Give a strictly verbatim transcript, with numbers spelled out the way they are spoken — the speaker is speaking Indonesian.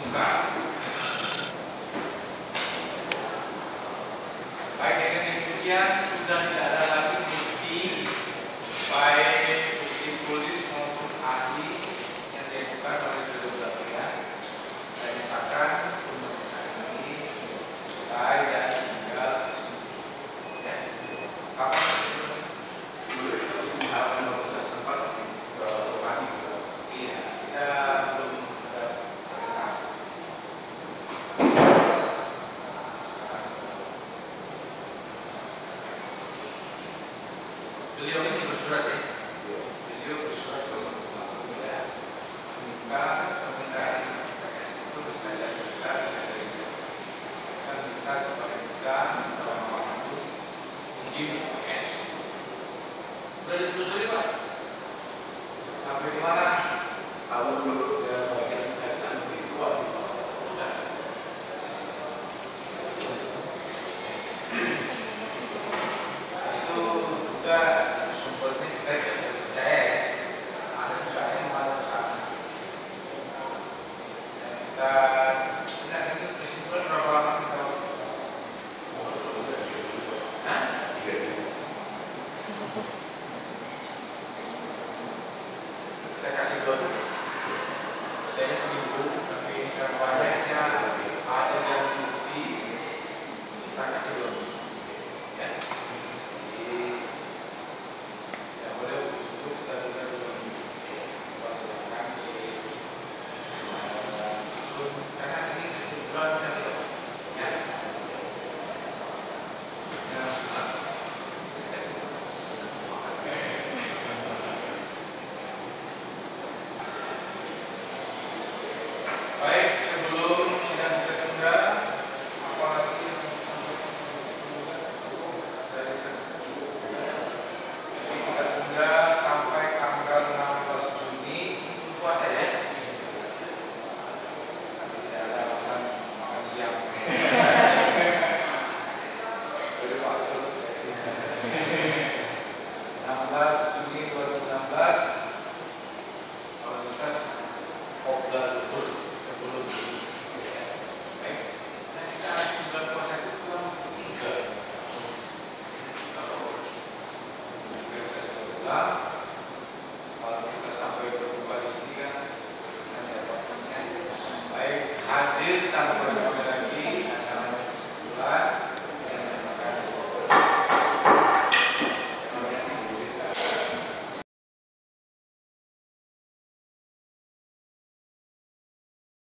Baik, dengan demikian sudah tidak ada lagi bukti baik bukti tulis maupun ahli yang diajukan oleh kedua belah pihak. Saya nyatakan pemeriksaan ini selesai dan tinggal ya. Kapan dulu itu harapan proses sempat ke lokasi? Iya, kita belum ada. Beliau ini bersurat ya, beliau bersurat ke ya, minta permintaan P S itu bisa dilakukan, bisa dilakukan. Kita minta kepada kita, minta orang-orang itu uji P S. Sudah ditelusuri Pak? Sampai di mana? Kalau dulu ya bagian penjelasan sedikit kuat, sudah. Itu juga sumbernya kita tidak bisa percaya ya. Ada perusahaan malah perusahaan dan kita tidak itu kesimpulan berapa lama kita Hah? Kita kasih dulu saya seminggu tapi karena banyaknya ada yang bukti kita kasih dulu ya. Jadi ya boleh untuk kita juga melaksanakan di susun karena ini kesimpulan kita tidak ya dengan susun. Baik, sebelum sidang tertunda apalagi yang disampaikan dari kita tunda sampai tanggal enam belas Juni puasa ya. Tidak ada alasan makan siang. Dari waktu enam belas Juni dua ribu enam belas kalau bisa kopdar dulu sebelum ini. Baik, nah kita bulan puasa itu kurang tiga. Kalau kita sudah pulang, kalau kita sampai berbuka di sini kan hanya waktunya baik hadir tanpa